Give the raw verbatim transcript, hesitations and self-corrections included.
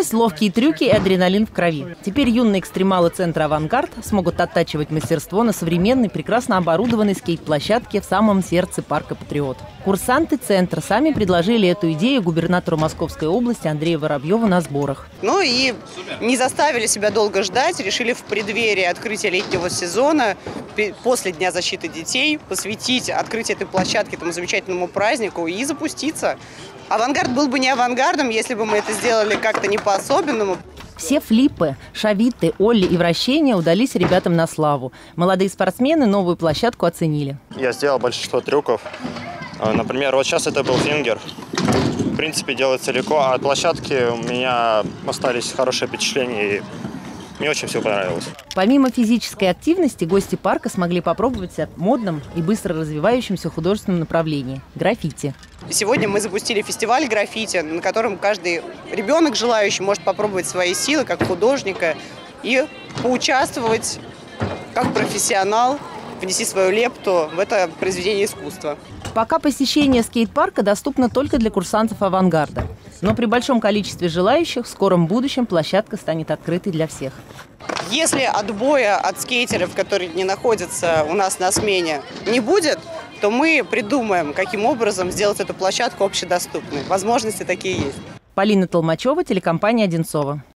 Есть ловкие трюки и адреналин в крови. Теперь юные экстремалы центра «Авангард» смогут оттачивать мастерство на современной, прекрасно оборудованной скейт-площадке в самом сердце парка «Патриот». Курсанты центра сами предложили эту идею губернатору Московской области Андрею Воробьеву на сборах. Ну и не заставили себя долго ждать, решили в преддверии открытия летнего сезона, после Дня защиты детей, посвятить открытие этой площадки этому замечательному празднику и запуститься. «Авангард» был бы не авангардом, если бы мы это сделали как-то не по-особенному. Все флипы, шавиты, олли и вращения удались ребятам на славу. Молодые спортсмены новую площадку оценили. Я сделал большинство трюков. Например, вот сейчас это был фингер. В принципе, делается легко, а от площадки у меня остались хорошие впечатления, и мне очень все понравилось. Помимо физической активности, гости парка смогли попробовать себя в модном и быстро развивающемся художественном направлении – граффити. Сегодня мы запустили фестиваль граффити, на котором каждый ребенок желающий может попробовать свои силы как художника и поучаствовать как профессионал, внести свою лепту в это произведение искусства. Пока посещение скейт-парка доступно только для курсантов «Авангарда». Но при большом количестве желающих в скором будущем площадка станет открытой для всех. Если отбоя от скейтеров, которые не находятся у нас на смене, не будет, то мы придумаем, каким образом сделать эту площадку общедоступной. Возможности такие есть. Полина Толмачева, телекомпания «Одинцово».